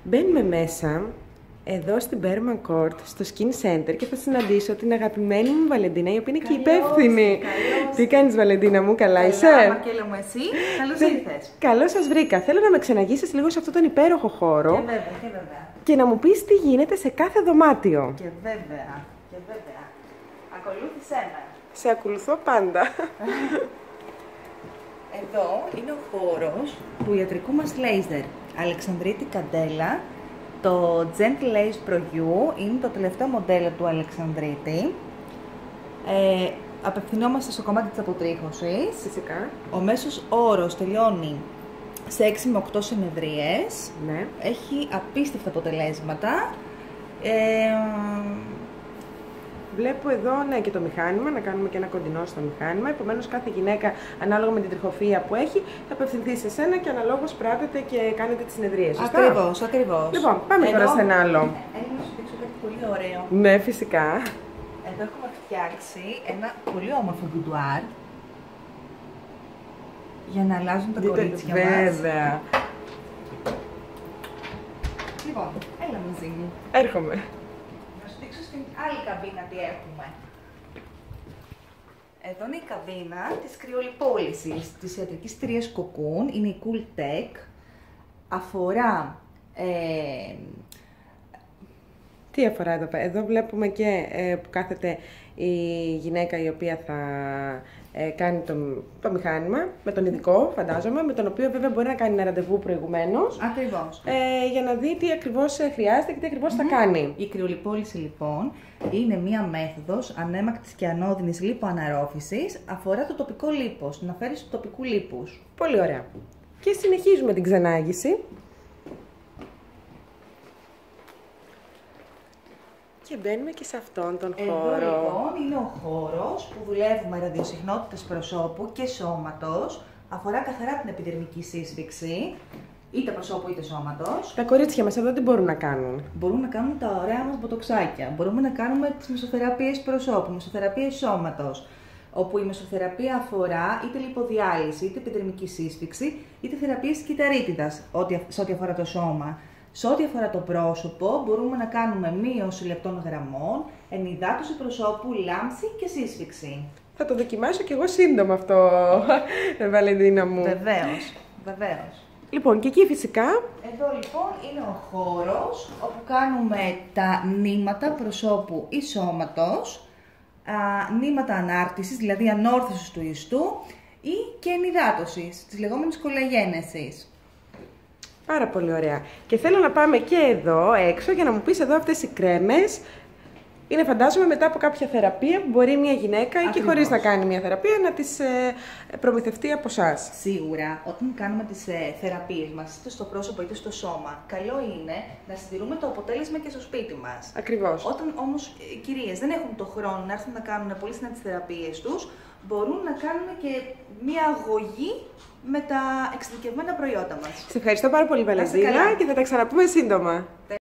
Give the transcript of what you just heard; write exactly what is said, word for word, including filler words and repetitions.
Μπαίνουμε μέσα, εδώ στην Bergman Court, στο Skin Center και θα συναντήσω την αγαπημένη μου Βαλεντίνα, η οποία είναι και υπεύθυνη. Τι κάνεις, Βαλεντίνα μου, καλά, καλά είσαι? Μαρκέλα μου, εσύ. Καλώς ήρθες. Καλώς σας βρήκα. Θέλω να με ξαναγήσεις λίγο σε αυτόν τον υπέροχο χώρο. Και βέβαια, και βέβαια. Και να μου πεις τι γίνεται σε κάθε δωμάτιο. Και βέβαια, και βέβαια. Ακολούθησέ με. Σε ακολουθώ πάντα. Εδώ είναι ο χώρος του ιατρικού μας λέιζερ. Αλεξανδρίτη Καντέλα. Το Gentle Laser Pro U είναι το τελευταίο μοντέλο του Αλεξανδρίτη. Ε, απευθυνόμαστε στο κομμάτι της αποτρίχωσης. Φυσικά. Ο μέσος όρος τελειώνει σε έξι με οκτώ συνεδρίες. Ναι. Έχει απίστευτα αποτελέσματα. Ε, Βλέπω εδώ, ναι, και το μηχάνημα, να κάνουμε και ένα κοντινό στο μηχάνημα. Επομένως, κάθε γυναίκα, ανάλογα με την τριχοφυΐα που έχει, θα απευθυνθεί σε σένα και αναλόγως πράτετε και κάνετε τις συνεδρίες. Σωστά? Ακριβώς, ακριβώς. Λοιπόν, πάμε εδώ, τώρα σε ένα άλλο. Θέλω να σου δείξω κάτι πολύ ωραίο. Ναι, φυσικά. Εδώ έχουμε φτιάξει ένα πολύ όμορφο μπουντουάρ για να αλλάζουν τα κορίτσια μας. Βέβαια. Λοιπόν, έλα μαζί μου. Έρχομαι. Να σου δείξω στην άλλη καμπίνα τι έχουμε. Εδώ είναι η καμπίνα της κρυολιπόλησης της ιατρικής εταιρείας Cocoon. Είναι η Cool Tech. Αφορά... Ε, Τι αφορά εδώ πέρα? Εδώ βλέπουμε και ε, που κάθεται η γυναίκα η οποία θα ε, κάνει το, το μηχάνημα, με τον ειδικό φαντάζομαι, με τον οποίο βέβαια μπορεί να κάνει ένα ραντεβού προηγουμένως. Ακριβώς. Ε, για να δει τι ακριβώς χρειάζεται και τι ακριβώς Mm-hmm. θα κάνει. Η κρυολιπόληση λοιπόν είναι μία μέθοδος ανέμακτης και ανώδυνης λιποαναρρόφησης. Αφορά το τοπικό λίπος, την αφαίρεση του τοπικού λίπους. Πολύ ωραία. Και συνεχίζουμε την ξενάγηση. Και μπαίνουμε και σε αυτόν τον Εδώ, χώρο. Εδώ λοιπόν είναι ο χώρος που δουλεύουμε ραδιοσυχνότητες προσώπου και σώματος. Αφορά καθαρά την επιδερμική σύσφυξη, είτε προσώπου είτε σώματος. Τα κορίτσια μας εδώ τι μπορούν να κάνουν? Μπορούν να κάνουν τα ωραία μας μποτοξάκια. Μπορούμε να κάνουμε τις μεσοθεραπείες προσώπου, μεσοθεραπείες σώματος. Όπου η μεσοθεραπεία αφορά είτε λιποδιάλυση, είτε επιδερμική σύσφυξη, είτε θεραπείες της κυταρίτιδας, σε ό,τι αφορά το σώμα. Σε ό,τι αφορά το πρόσωπο, μπορούμε να κάνουμε μείωση λεπτών γραμμών, ενυδάτωση προσώπου, λάμψη και σύσφυξη. Θα το δοκιμάσω κι εγώ σύντομα αυτό, Βαλεντίνα μου. Βεβαίως, βεβαίως. Λοιπόν, και εκεί φυσικά. Εδώ λοιπόν είναι ο χώρος όπου κάνουμε τα νήματα προσώπου ή σώματος, α, νήματα ανάρτησης, δηλαδή ανόρθωσης του ιστού ή και ενυδάτωσης, της λεγόμενης κολαγένεσης. Πάρα πολύ ωραία. Και θέλω να πάμε και εδώ έξω για να μου πεις εδώ αυτές οι κρέμες. Είναι φαντάζομαι μετά από κάποια θεραπεία που μπορεί μια γυναίκα ή και χωρίς να κάνει μια θεραπεία να τις ε, προμηθευτεί από εσάς. Σίγουρα, όταν κάνουμε τις ε, θεραπείες μας, είτε στο πρόσωπο είτε στο σώμα, καλό είναι να συντηρούμε το αποτέλεσμα και στο σπίτι μας. Ακριβώς. Όταν όμως οι κυρίες δεν έχουν το χρόνο να έρθουν να κάνουν πολύ συχνά τις θεραπείες τους, μπορούν να κάνουν και μια αγωγή με τα εξειδικευμένα προϊόντα μας. Σε ευχαριστώ πάρα πολύ, Βαλεντίνα, και θα τα ξαναπούμε σύντομα.